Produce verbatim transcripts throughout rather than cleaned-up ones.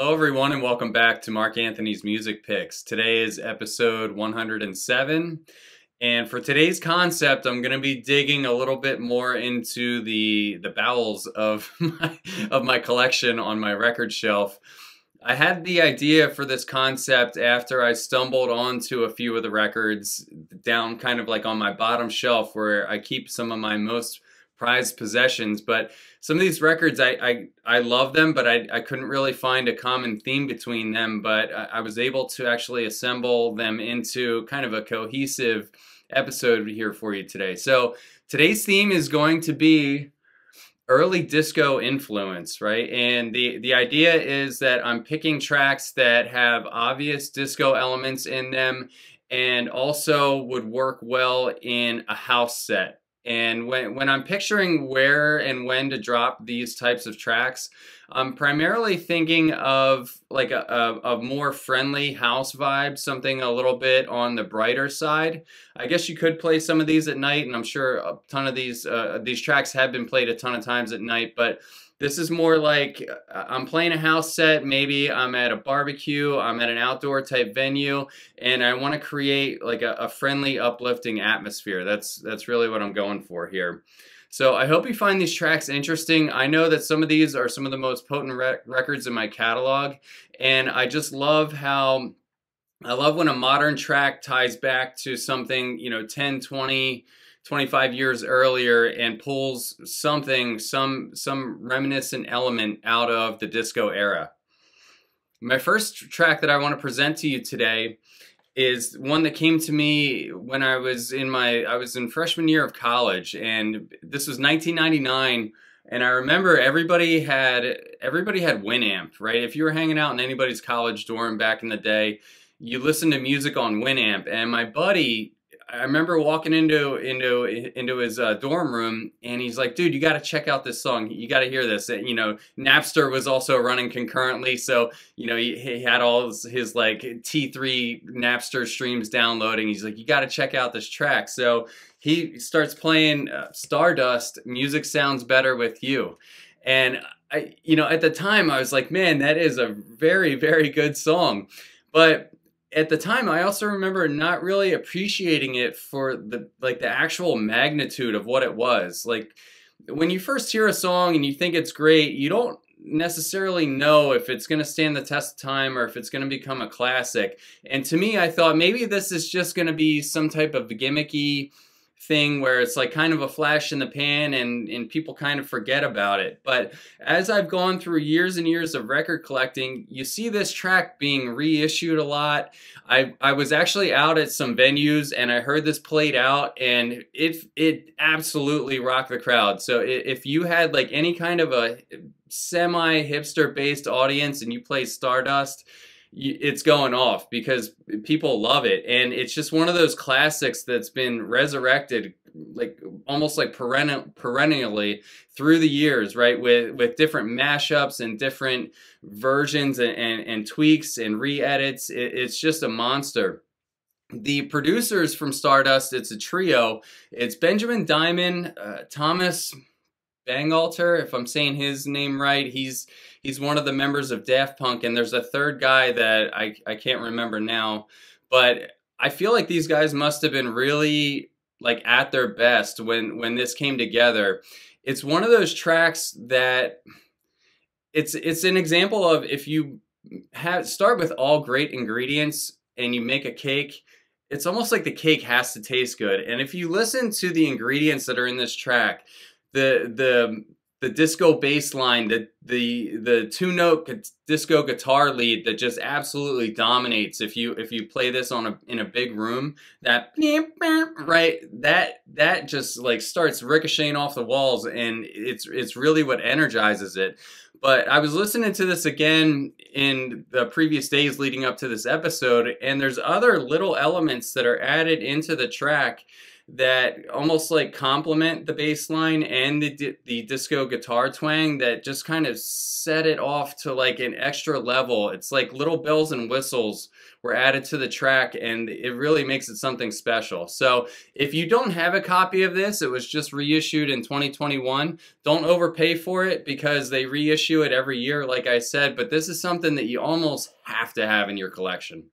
Hello, everyone, and welcome back to Mark Anthony's Music Picks. Today is episode one hundred seven, and for today's concept, I'm going to be digging a little bit more into the the bowels of my, of my collection on my record shelf. I had the idea for this concept after I stumbled onto a few of the records down kind of like on my bottom shelf where I keep some of my most prized possessions. But some of these records, I I, I love them, but I, I couldn't really find a common theme between them. But I, I was able to actually assemble them into kind of a cohesive episode here for you today. So today's theme is going to be early disco influence, right? And the, the idea is that I'm picking tracks that have obvious disco elements in them and also would work well in a house set. And when, when I'm picturing where and when to drop these types of tracks, I'm primarily thinking of like a, a, a more friendly house vibe, something a little bit on the brighter side. I guess you could play some of these at night, and I'm sure a ton of these, uh, these tracks have been played a ton of times at night, but this is more like I'm playing a house set. Maybe I'm at a barbecue, I'm at an outdoor type venue, and I want to create like a, a friendly, uplifting atmosphere. That's that's really what I'm going for here. So I hope you find these tracks interesting. I know that some of these are some of the most potent re records in my catalog, and I just love how I love when a modern track ties back to something, you know, ten, twenty, twenty-five years earlier and pulls something, some, some reminiscent element out of the disco era. My first track that I want to present to you today is one that came to me when I was in my, I was in freshman year of college, and this was nineteen ninety-nine. And I remember everybody had, everybody had Winamp, right? If you were hanging out in anybody's college dorm back in the day, you listened to music on Winamp. And my buddy, I remember walking into into into his uh, dorm room, and he's like, "Dude, you got to check out this song. You got to hear this." And, you know, Napster was also running concurrently, so you know he, he had all his, his like T three Napster streams downloading. He's like, "You got to check out this track." So he starts playing uh, Stardust. Music sounds better with you, and I, you know, at the time I was like, "Man, that is a very very good song," but at the time, I also remember not really appreciating it for the like the actual magnitude of what it was. Like when you first hear a song and you think it's great, you don't necessarily know if it's going to stand the test of time or if it's going to become a classic. And to me, I thought maybe this is just going to be some type of gimmicky thing where it's like kind of a flash in the pan and, and people kind of forget about it. But as I've gone through years and years of record collecting, you see this track being reissued a lot. I, I was actually out at some venues and I heard this played out, and it, it absolutely rocked the crowd. So if you had like any kind of a semi-hipster based audience and you play Stardust, it's going off because people love it. And it's just one of those classics that's been resurrected like almost like perennial, perennially through the years, right? With, with different mashups and different versions and, and, and tweaks and re-edits. It, it's just a monster. The producers from Stardust, it's a trio. It's Benjamin Diamond, uh, Thomas Bangalter, if I'm saying his name right. He's he's one of the members of Daft Punk, and there's a third guy that I, I can't remember now. But I feel like these guys must have been really like at their best when when this came together. It's one of those tracks that it's it's an example of if you have start with all great ingredients and you make a cake, it's almost like the cake has to taste good. And if you listen to the ingredients that are in this track, the the the disco bass line, the the the two note disco guitar lead that just absolutely dominates. If you if you play this on a in a big room, that right that that just like starts ricocheting off the walls, and it's it's really what energizes it. But I was listening to this again in the previous days leading up to this episode, and there's other little elements that are added into the track that almost like complement the bass line and the, the disco guitar twang that just kind of set it off to like an extra level. It's like little bells and whistles were added to the track, and it really makes it something special. So if you don't have a copy of this, it was just reissued in twenty twenty-one. Don't overpay for it because they reissue it every year, like I said, but this is something that you almost have to have in your collection.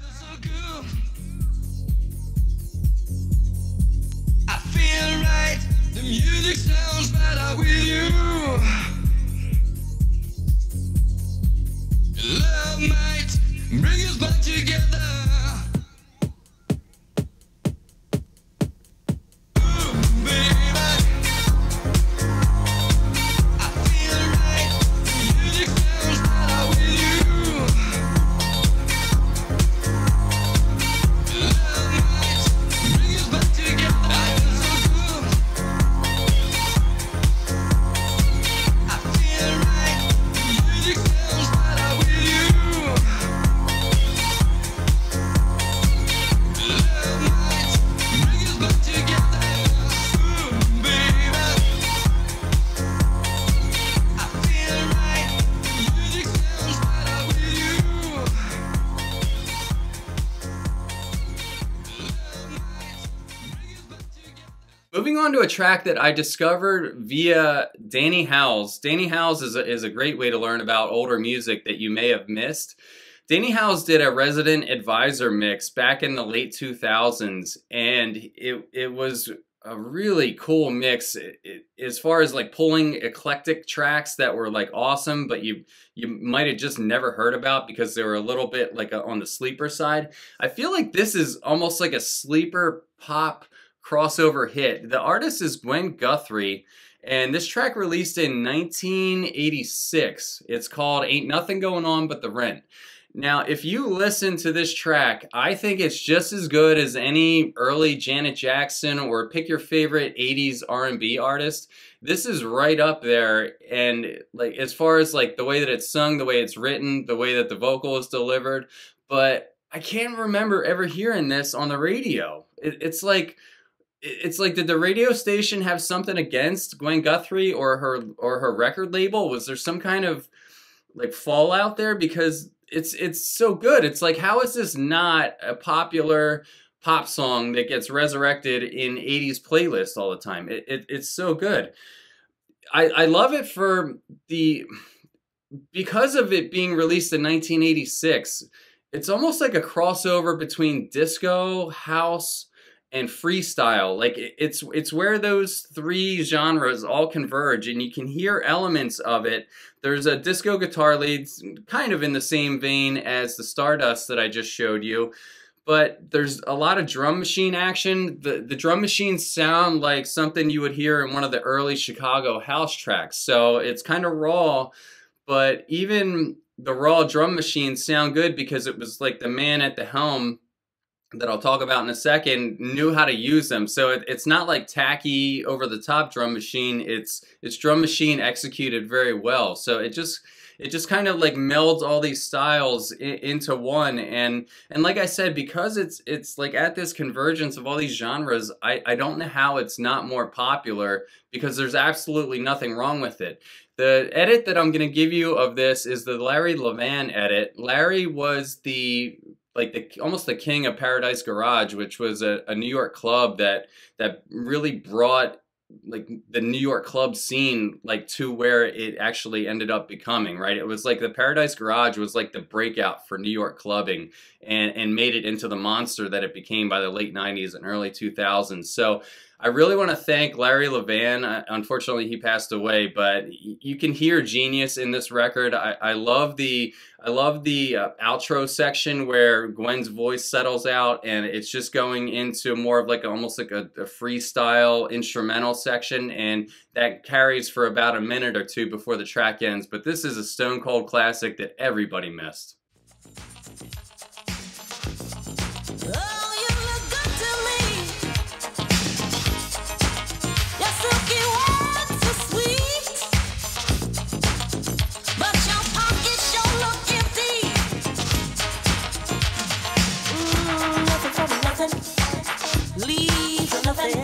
I feel right, the music sounds better with you. Love might bring us back together. Moving on to a track that I discovered via Danny Howells. Danny Howells is a, is a great way to learn about older music that you may have missed. Danny Howells did a Resident Advisor mix back in the late two thousands, and it, it was a really cool mix it, it, as far as like pulling eclectic tracks that were like awesome, but you you might have just never heard about because they were a little bit like a, on the sleeper side. I feel like this is almost like a sleeper pop crossover hit. The artist is Gwen Guthrie, and this track released in nineteen eighty-six. It's called Ain't Nothing Going On But the Rent. Now, if you listen to this track, I think it's just as good as any early Janet Jackson or pick your favorite eighties R and B artist. This is right up there, and like as far as like the way that it's sung, the way it's written, the way that the vocal is delivered, but I can't remember ever hearing this on the radio. It, it's like It's like, did the radio station have something against Gwen Guthrie or her or her record label? Was there some kind of like fallout there? Because it's it's so good. It's like, how is this not a popular pop song that gets resurrected in eighties playlists all the time? It, it it's so good. I I love it for the because of it being released in nineteen eighty-six. It's almost like a crossover between disco, house, and freestyle. Like it's it's where those three genres all converge, and you can hear elements of it. There's a disco guitar lead, kind of in the same vein as the Stardust that I just showed you, but there's a lot of drum machine action. The, the drum machines sound like something you would hear in one of the early Chicago house tracks. So it's kind of raw, but even the raw drum machines sound good because it was like the man at the helm that I'll talk about in a second knew how to use them. So it, it's not like tacky over the top drum machine. It's it's drum machine executed very well. So it just it just kind of like melds all these styles in, into one. And and like I said, because it's it's like at this convergence of all these genres, I, I don't know how it's not more popular, because there's absolutely nothing wrong with it. The edit that I'm going to give you of this is the Larry Levan edit. Larry was the like the almost the king of Paradise Garage, which was a, a New York club that that really brought like the New York club scene like to where it actually ended up becoming, right? It was like the Paradise Garage was like the breakout for New York clubbing, and and made it into the monster that it became by the late nineties and early two thousands. So I really want to thank Larry Levan. Uh, unfortunately, he passed away, but you can hear genius in this record. I, I love the I love the uh, outro section where Gwen's voice settles out, and it's just going into more of like a, almost like a, a freestyle instrumental section, and that carries for about a minute or two before the track ends. But this is a stone cold classic that everybody missed. Leave nothing.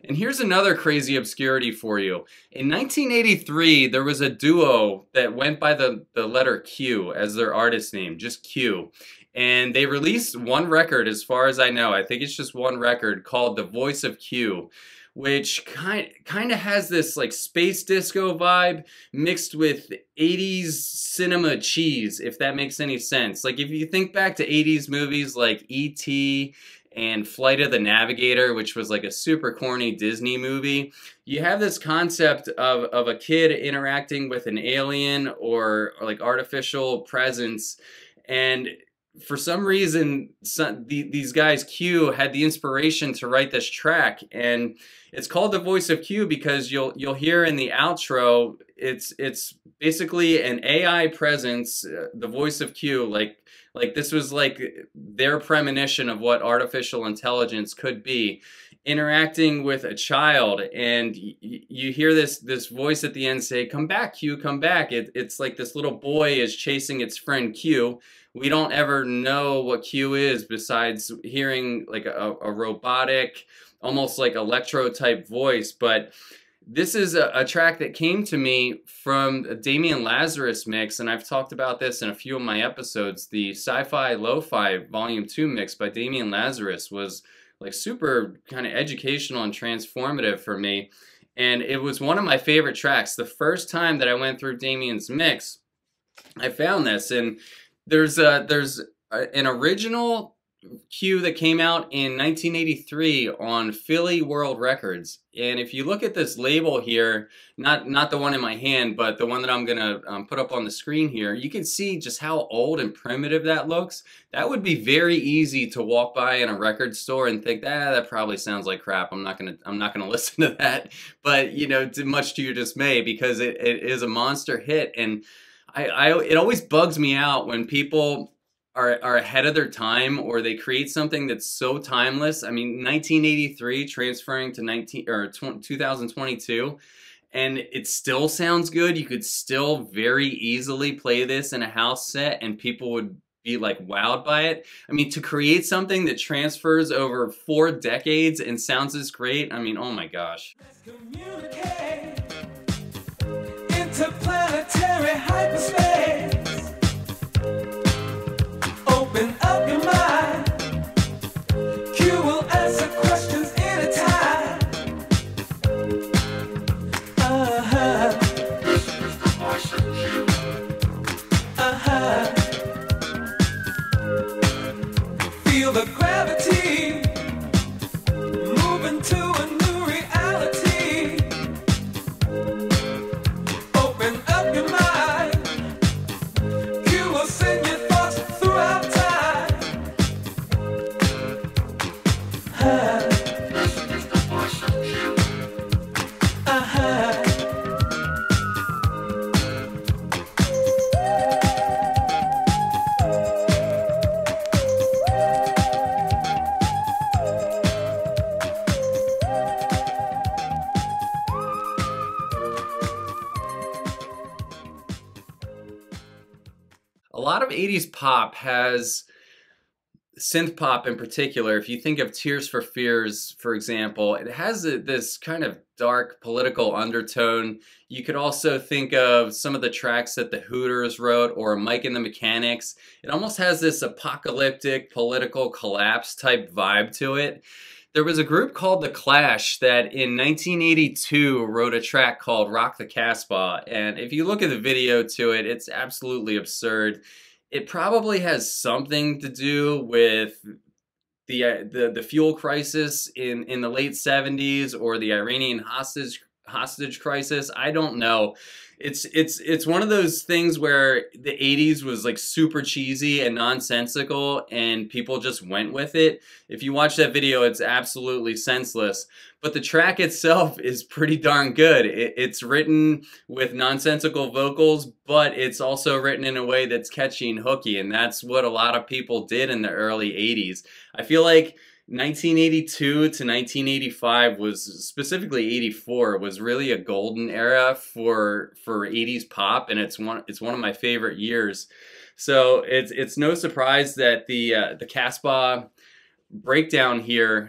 And here's another crazy obscurity for you. In nineteen eighty-three, there was a duo that went by the, the letter Q as their artist name, just Q. And they released one record, as far as I know. I think it's just one record called The Voice of Q, which kind kind of has this like space disco vibe mixed with eighties cinema cheese, if that makes any sense. Like if you think back to eighties movies like E T and Flight of the Navigator, which was like a super corny Disney movie, you have this concept of, of a kid interacting with an alien or, or like artificial presence, and for some reason, some, the, these guys, Q, had the inspiration to write this track, and it's called The Voice of Q because you'll you'll hear in the outro, it's it's basically an A I presence, uh, the voice of Q, like like this was like their premonition of what artificial intelligence could be, interacting with a child, and y you hear this this voice at the end say, "Come back, Q, come back." It, it's like this little boy is chasing its friend Q. We don't ever know what Q is besides hearing like a, a robotic, almost like electro type voice. But this is a, a track that came to me from a Damian Lazarus mix, and I've talked about this in a few of my episodes. The Sci-Fi Lo-Fi Volume two mix by Damian Lazarus was like super kind of educational and transformative for me. And it was one of my favorite tracks. The first time that I went through Damian's mix, I found this, and There's a, there's a, an original Q that came out in nineteen eighty-three on Philly World Records. And if you look at this label here, not, not the one in my hand, but the one that I'm going to um, put up on the screen here, you can see just how old and primitive that looks. That would be very easy to walk by in a record store and think, ah, that probably sounds like crap. I'm not going to, I'm not going to listen to that. But, you know, much to your dismay, because it, it is a monster hit. And I, I, it always bugs me out when people are, are ahead of their time, or they create something that's so timeless. I mean, nineteen eighty-three transferring to nineteen or two thousand twenty-two, and it still sounds good. You could still very easily play this in a house set, and people would be like wowed by it. I mean, to create something that transfers over four decades and sounds this great, I mean, oh my gosh. Let's communicate interplanetary hyperspace. Open up your mind. Q will answer questions anytime. Uh-huh. This is the voice of Q. Uh-huh. Feel the gravity moving to a new reality. Open up your mind. Q will send your thoughts throughout time. Uh, this is the voice of Q. Uh-huh. A lot of eighties pop has, synth pop in particular, if you think of Tears for Fears, for example, it has a, this kind of dark political undertone. You could also think of some of the tracks that the Hooters wrote, or Mike and the Mechanics. It almost has this apocalyptic political collapse type vibe to it. There was a group called The Clash that in nineteen eighty-two wrote a track called Rock the Casbah, and if you look at the video to it, it's absolutely absurd. It probably has something to do with the uh, the, the fuel crisis in, in the late seventies, or the Iranian hostage hostage crisis. I don't know. It's it's it's one of those things where the eighties was like super cheesy and nonsensical, and people just went with it. If you watch that video, it's absolutely senseless. But the track itself is pretty darn good. It, it's written with nonsensical vocals, but it's also written in a way that's catchy and hooky, and that's what a lot of people did in the early eighties. I feel like nineteen eighty-two to nineteen eighty-five was, specifically eighty-four, was really a golden era for for eighties pop, and it's one it's one of my favorite years. So it's it's no surprise that the uh, the Casbah breakdown here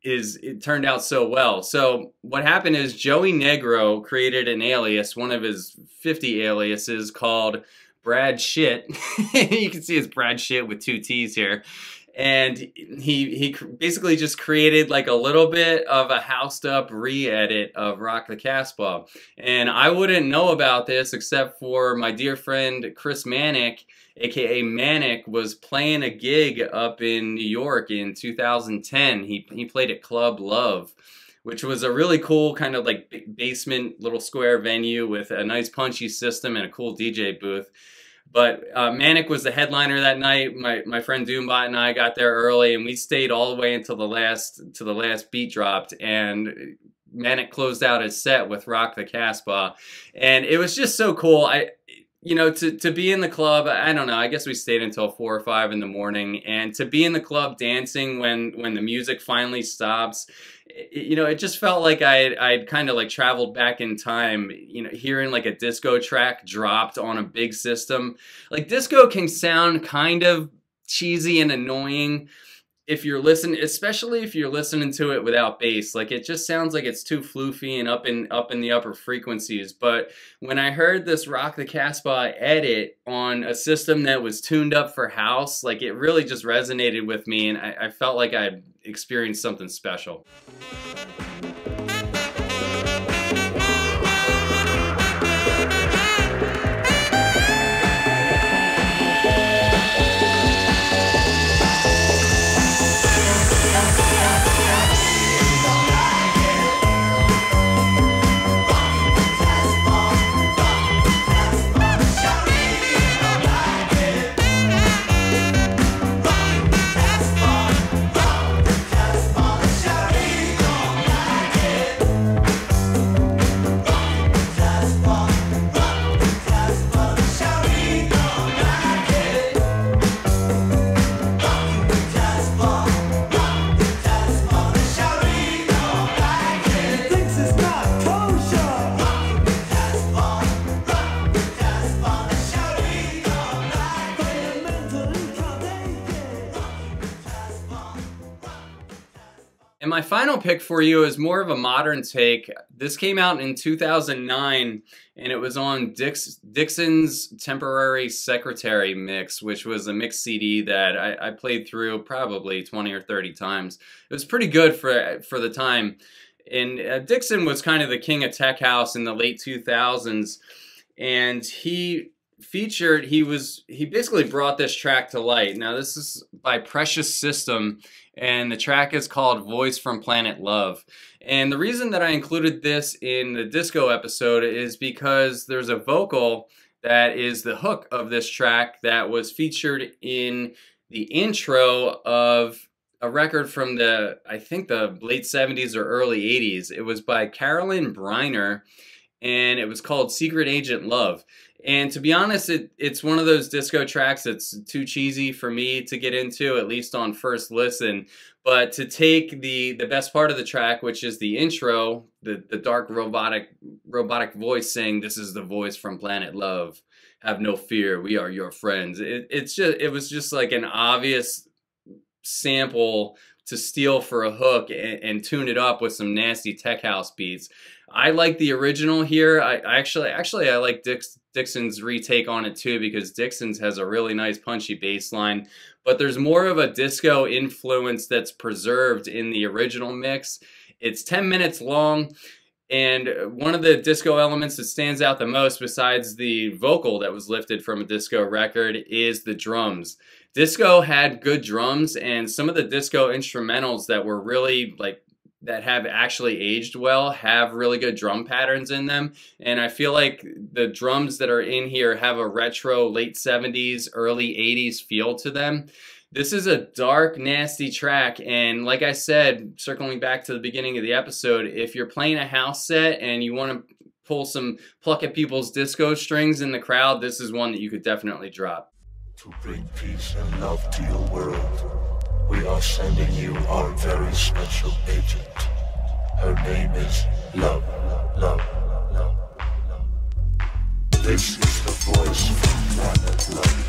is it turned out so well. So what happened is Joey Negro created an alias, one of his fifty aliases, called Brad Shit. You can see it's Brad Shit with two T's here. And he he basically just created like a little bit of a housed up re-edit of Rock the Casbah. And I wouldn't know about this except for my dear friend Chris Manic, aka Manic, was playing a gig up in New York in two thousand ten. He, he played at Club Love, which was a really cool kind of like basement little square venue with a nice punchy system and a cool D J booth. But uh, Manic was the headliner that night. My my friend Doombot and I got there early, and we stayed all the way until the last to the last beat dropped. And Manic closed out his set with Rock the Casbah, and it was just so cool. I, you know, to to be in the club. I don't know. I guess we stayed until four or five in the morning, and to be in the club dancing when when the music finally stops. You know, it just felt like I I'd kind of like traveled back in time, you know, hearing like a disco track dropped on a big system. Like disco can sound kind of cheesy and annoying if you're listening, especially if you're listening to it without bass. Like it just sounds like it's too floofy and up in up in the upper frequencies. But when I heard this Rock the Casbah edit on a system that was tuned up for house, like it really just resonated with me, and I, I felt like I'd experienced something special. And my final pick for you is more of a modern take. This came out in two thousand nine, and it was on Dix, Dixon's Temporary Secretary mix, which was a mix C D that I, I played through probably twenty or thirty times. It was pretty good for, for the time. And uh, Dixon was kind of the king of tech house in the late two thousands, and he featured, he was, he basically brought this track to light. Now this is by Precious System, and the track is called Voice from Planet Love. And the reason that I included this in the disco episode is because there's a vocal that is the hook of this track that was featured in the intro of a record from the, I think the late seventies or early eighties. It was by Carolyn Briner, and it was called Secret Agent Love. And to be honest, it, it's one of those disco tracks that's too cheesy for me to get into, at least on first listen. But to take the, the best part of the track, which is the intro, the, the dark robotic robotic voice saying, "This is the voice from Planet Love. Have no fear, we are your friends." It, it's just, it was just like an obvious sample to steal for a hook and, and tune it up with some nasty tech house beats. I like the original here. I, I actually, actually, I like Dix, Dixon's retake on it too, because Dixon's has a really nice punchy bass line. But there's more of a disco influence that's preserved in the original mix. It's ten minutes long, and one of the disco elements that stands out the most, besides the vocal that was lifted from a disco record, is the drums. Disco had good drums, and some of the disco instrumentals that were really like that have actually aged well have really good drum patterns in them. And I feel like the drums that are in here have a retro late seventies, early eighties feel to them. This is a dark, nasty track, and like I said, circling back to the beginning of the episode, if you're playing a house set and you want to pull some, pluck at people's disco strings in the crowd, this is one that you could definitely drop. To bring peace and love to your world, we are sending you our very special agent. Her name is Love, Love, Love, Love. This is the voice from Planet Love.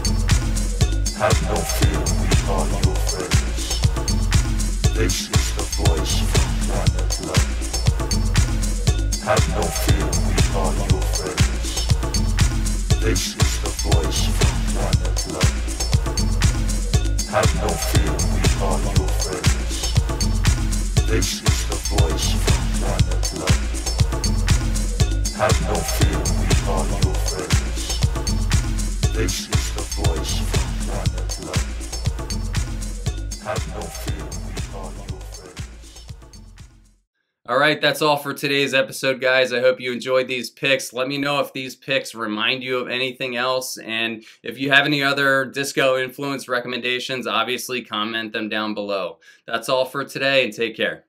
Have no fear, we are your friends. This is the voice from Planet Love. Have no fear, we are your friends. This is the voice from Planet Love. Have no fear, we are your friends. This is the voice from Planet Love. Have no fear, we are your friends. This is the voice from Planet Love. Have no fear, we are your friends. All right, that's all for today's episode, guys. I hope you enjoyed these picks. Let me know if these picks remind you of anything else. And if you have any other disco influence recommendations, obviously comment them down below. That's all for today, and take care.